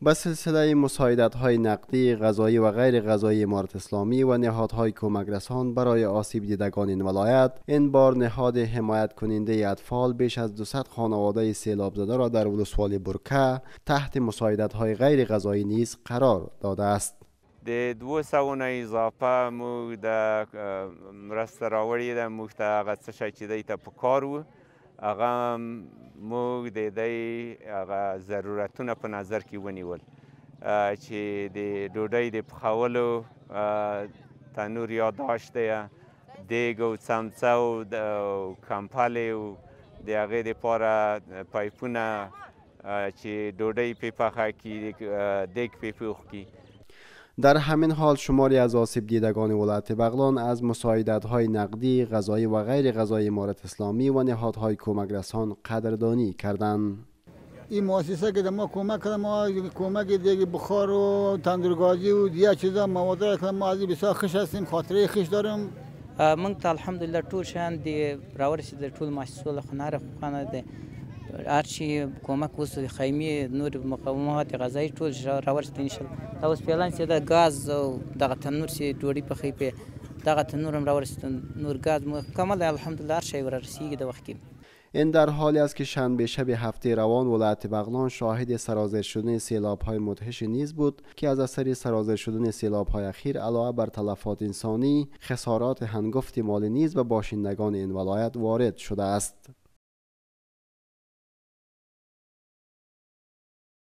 به سلسله مساعدت‌های نقدی، غذایی و غیر غذایی امارت اسلامی و نهادهای کمک رسان برای آسیب دیدگان این ولایت، این بار نهاد حمایت کننده اطفال بیش از 200 خانواده سیلاب زده را در ولسوالی برکه تحت مساعدت‌های غیر غذایی نیز قرار داده است. د 200 نه اضافه موږ د مرسته راوړې ده، موږ ته هغه څه شی چې دی ته پکار و هغه موږ د دی هغه ضرورتونه په نظر کې ونیول چې د ډوډۍ د پخولو تنور یادداشت دی، دیګ او څمڅه او کمپلې او د هغې دپاره پایپونه چې ډوډۍ پې پخه کړي، دیګ پې پوخ کړي. در همین حال شماری از آسیب دیدگان ولایت بغلان از مساعدت‌های نقدی، غذایی و غیر غذایی امارت اسلامی و نهادهای کمک رسان قدردانی کردند. این مؤسسه که ما کمک کرد، ما کمک دیگه بخار و تندرگازی و دیگه چیزا مواد را که ما از بسیار خوش هستیم، خاطره خوش دارم. من ته الحمدلله ټول شیان دی راورسېدل، ټول مؤسسو له خناره خوانه دی، هر چی کمک وسو خیمه نور مقومات غذایی ټول راورسېدل انشاءالله. دا اوس فعلا چې د ګاز او دغه تنور چې ډوډۍ پخوي په دغه تنور هم راورسېدل، نور ګاز مکمل دی الحمدلله، هر شی ورسیږي د وخت کې. این در حالی است که شنبه شب هفته روان ولایت بغلان شاهد سرازیر شدن سیلاب‌های مدهش نیز بود که از اثر سرازیر شدن سیلاب‌های اخیر علاوه بر تلفات انسانی، خسارات هنگفت مالی نیز به باشندگان این ولایت وارد شده است.